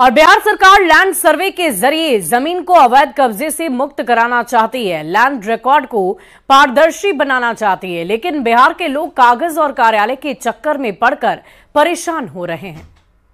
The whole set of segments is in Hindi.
और बिहार सरकार लैंड सर्वे के जरिए जमीन को अवैध कब्जे से मुक्त कराना चाहती है, लैंड रिकॉर्ड को पारदर्शी बनाना चाहती है। लेकिन बिहार के लोग कागज और कार्यालय के चक्कर में पड़कर परेशान हो रहे हैं।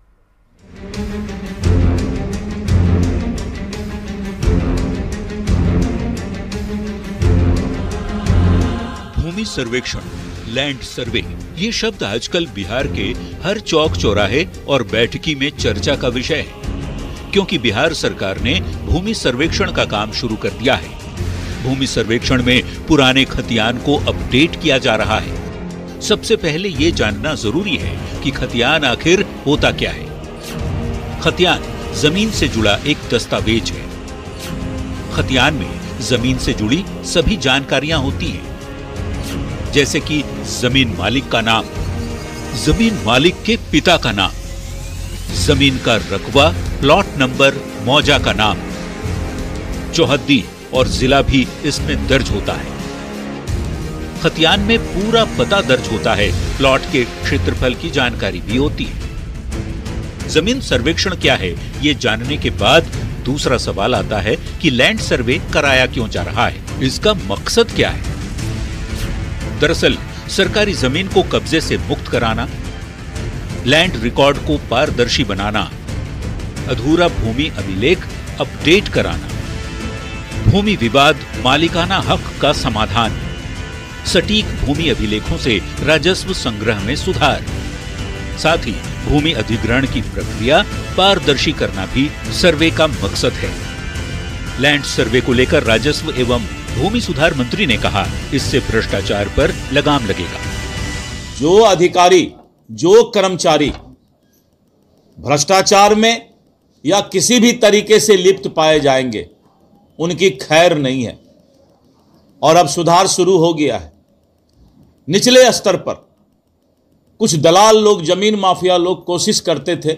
भूमि सर्वेक्षण, लैंड सर्वे, ये शब्द आजकल बिहार के हर चौक चौराहे और बैठकी में चर्चा का विषय है, क्योंकि बिहार सरकार ने भूमि सर्वेक्षण का काम शुरू कर दिया है। भूमि सर्वेक्षण में पुराने खतियान को अपडेट किया जा रहा है। सबसे पहले ये जानना जरूरी है कि खतियान आखिर होता क्या है। खतियान जमीन से जुड़ा एक दस्तावेज है। खतियान में जमीन से जुड़ी सभी जानकारियां होती हैं, जैसे कि जमीन मालिक का नाम, जमीन मालिक के पिता का नाम, जमीन का रकबा, प्लॉट नंबर, मौजा का नाम, चौहद्दी और जिला भी इसमें दर्ज होता है। खतियान में पूरा पता दर्ज होता है, प्लॉट के क्षेत्रफल की जानकारी भी होती है। जमीन सर्वेक्षण क्या है, ये जानने के बाद दूसरा सवाल आता है कि लैंड सर्वे कराया क्यों जा रहा है, इसका मकसद क्या है। दरअसल सरकारी जमीन को कब्जे से मुक्त कराना, लैंड रिकॉर्ड को पारदर्शी बनाना, अधूरा भूमि अभिलेख अपडेट कराना, भूमि विवाद मालिकाना हक का समाधान, सटीक भूमि अभिलेखों से राजस्व संग्रह में सुधार, साथ ही भूमि अधिग्रहण की प्रक्रिया पारदर्शी करना भी सर्वे का मकसद है। लैंड सर्वे को लेकर राजस्व एवं भूमि सुधार मंत्री ने कहा, इससे भ्रष्टाचार पर लगाम लगेगा। जो अधिकारी, जो कर्मचारी भ्रष्टाचार में या किसी भी तरीके से लिप्त पाए जाएंगे, उनकी खैर नहीं है। और अब सुधार शुरू हो गया है। निचले स्तर पर कुछ दलाल लोग, जमीन माफिया लोग कोशिश करते थे,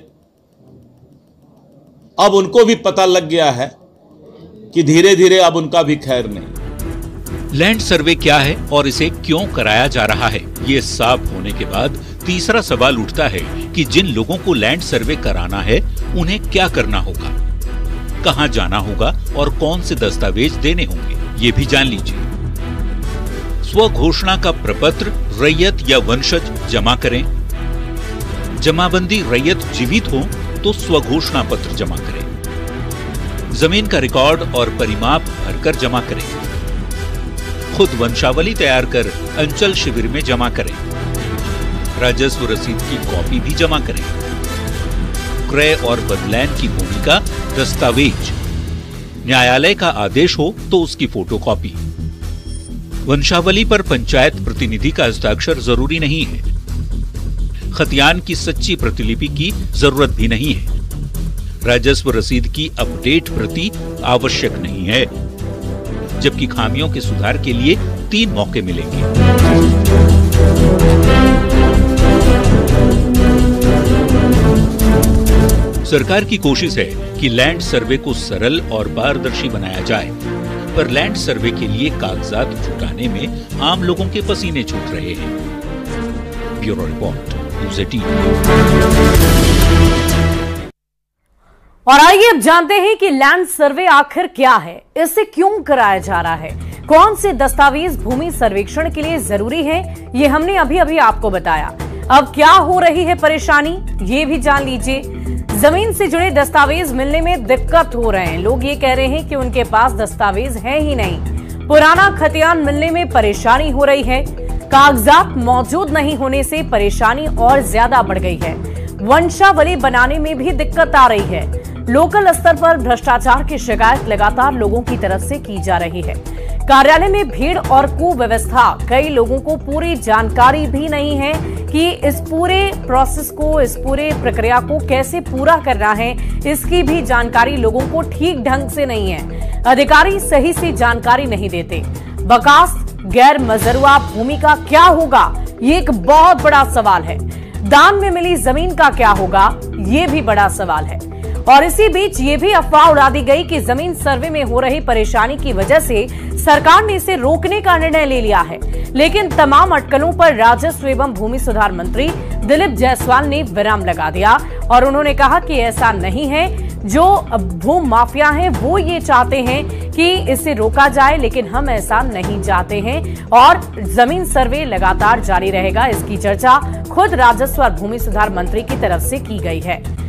अब उनको भी पता लग गया है कि धीरे धीरे अब उनका भी खैर नहीं। लैंड सर्वे क्या है और इसे क्यों कराया जा रहा है, ये साफ होने के बाद तीसरा सवाल उठता है कि जिन लोगों को लैंड सर्वे कराना है उन्हें क्या करना होगा, कहां जाना होगा और कौन से दस्तावेज देने होंगे, ये भी जान लीजिए। स्व घोषणा का प्रपत्र रैयत या वंशज जमा करें। जमाबंदी रैयत जीवित हो तो स्व घोषणा पत्र जमा करें। जमीन का रिकॉर्ड और परिमाप भरकर जमा करें। खुद वंशावली तैयार कर अंचल शिविर में जमा करें। राजस्व रसीद की कॉपी भी जमा करें। क्रय और बदलैन की भूमि का दस्तावेज, न्यायालय का आदेश हो तो उसकी फोटोकॉपी। वंशावली पर पंचायत प्रतिनिधि का हस्ताक्षर जरूरी नहीं है। खतियान की सच्ची प्रतिलिपि की जरूरत भी नहीं है। राजस्व रसीद की अपडेट प्रति आवश्यक नहीं है, जबकि खामियों के सुधार के लिए 3 मौके मिलेंगे। सरकार की कोशिश है कि लैंड सर्वे को सरल और पारदर्शी बनाया जाए, पर लैंड सर्वे के लिए कागजात जुटाने में आम लोगों के पसीने छूट रहे हैं। Bureau report, news 18। और आइए अब जानते हैं कि लैंड सर्वे आखिर क्या है, इसे क्यों कराया जा रहा है, कौन से दस्तावेज भूमि सर्वेक्षण के लिए जरूरी है, ये हमने अभी अभी आपको बताया। अब क्या हो रही है परेशानी, ये भी जान लीजिए। जमीन से जुड़े दस्तावेज मिलने में दिक्कत हो रहे हैं। लोग ये कह रहे हैं कि उनके पास दस्तावेज है ही नहीं। पुराना खतियान मिलने में परेशानी हो रही है। कागजात मौजूद नहीं होने से परेशानी और ज्यादा बढ़ गई है। वंशावली बनाने में भी दिक्कत आ रही है। लोकल स्तर पर भ्रष्टाचार की शिकायत लगातार लोगों की तरफ से की जा रही है। कार्यालय में भीड़ और कुव्यवस्था, कई लोगों को पूरी जानकारी भी नहीं है कि इस पूरे प्रोसेस को, इस पूरे प्रक्रिया को कैसे पूरा करना है, इसकी भी जानकारी लोगों को ठीक ढंग से नहीं है। अधिकारी सही से जानकारी नहीं देते। बकास्त गैर मजरूआ भूमि का क्या होगा, ये एक बहुत बड़ा सवाल है। दान में मिली जमीन का क्या होगा, ये भी बड़ा सवाल है। और इसी बीच ये भी अफवाह उड़ा दी गई कि जमीन सर्वे में हो रही परेशानी की वजह से सरकार ने इसे रोकने का निर्णय ले लिया है। लेकिन तमाम अटकलों पर राजस्व एवं भूमि सुधार मंत्री दिलीप जायसवाल ने विराम लगा दिया और उन्होंने कहा कि ऐसा नहीं है। जो भूमि माफिया हैं वो ये चाहते हैं कि इसे रोका जाए, लेकिन हम ऐसा नहीं चाहते हैं और जमीन सर्वे लगातार जारी रहेगा। इसकी चर्चा खुद राजस्व और भूमि सुधार मंत्री की तरफ से की गई है।